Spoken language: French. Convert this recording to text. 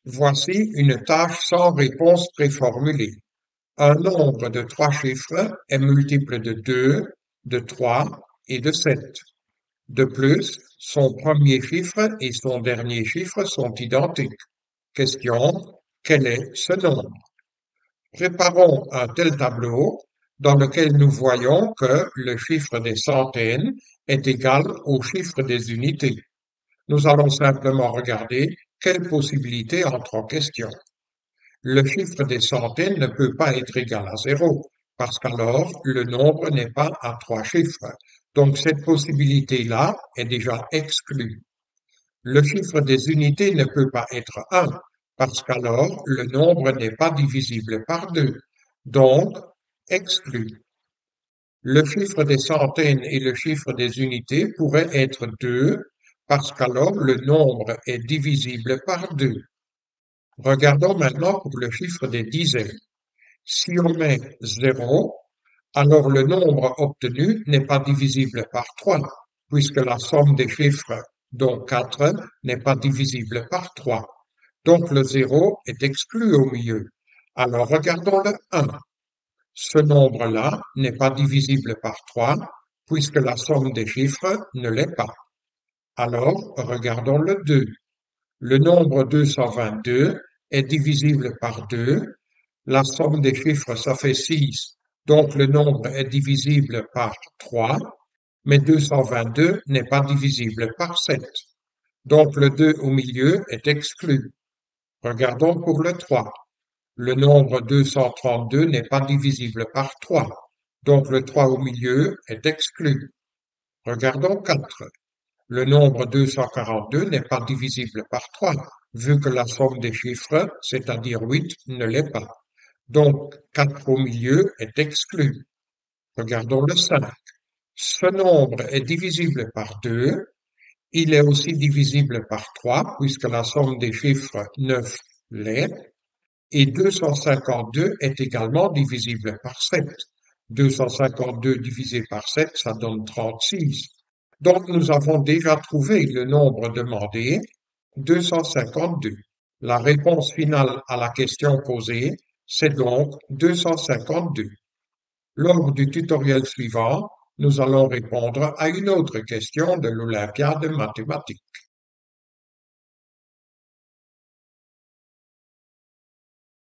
Voici une tâche sans réponse préformulée. Un nombre de trois chiffres est multiple de 2, de 3 et de 7. De plus, son premier chiffre et son dernier chiffre sont identiques. Question: quel est ce nombre? Préparons un tel tableau dans lequel nous voyons que le chiffre des centaines est égal au chiffre des unités. Nous allons simplement regarder quelle possibilité entre en question. Le chiffre des centaines ne peut pas être égal à 0, parce qu'alors le nombre n'est pas à trois chiffres. Donc cette possibilité-là est déjà exclue. Le chiffre des unités ne peut pas être 1, parce qu'alors le nombre n'est pas divisible par 2. Donc, exclu. Le chiffre des centaines et le chiffre des unités pourraient être 2, parce qu'alors le nombre est divisible par 2. Regardons maintenant pour le chiffre des dizaines. Si on met 0, alors le nombre obtenu n'est pas divisible par 3, puisque la somme des chiffres, donc 4, n'est pas divisible par 3. Donc le 0 est exclu au milieu. Alors regardons le 1. Ce nombre-là n'est pas divisible par 3, puisque la somme des chiffres ne l'est pas. Alors regardons le 2. Le nombre 222 est divisible par 2. La somme des chiffres, ça fait 6. Donc le nombre est divisible par 3, mais 222 n'est pas divisible par 7. Donc le 2 au milieu est exclu. Regardons pour le 3. Le nombre 232 n'est pas divisible par 3. Donc le 3 au milieu est exclu. Regardons 4. Le nombre 242 n'est pas divisible par 3, vu que la somme des chiffres, c'est-à-dire 8, ne l'est pas. Donc 4 au milieu est exclu. Regardons le 5. Ce nombre est divisible par 2. Il est aussi divisible par 3, puisque la somme des chiffres 9 l'est. Et 252 est également divisible par 7. 252 divisé par 7, ça donne 36. Donc nous avons déjà trouvé le nombre demandé, 252. La réponse finale à la question posée, c'est donc 252. Lors du tutoriel suivant, nous allons répondre à une autre question de l'Olympiade mathématique.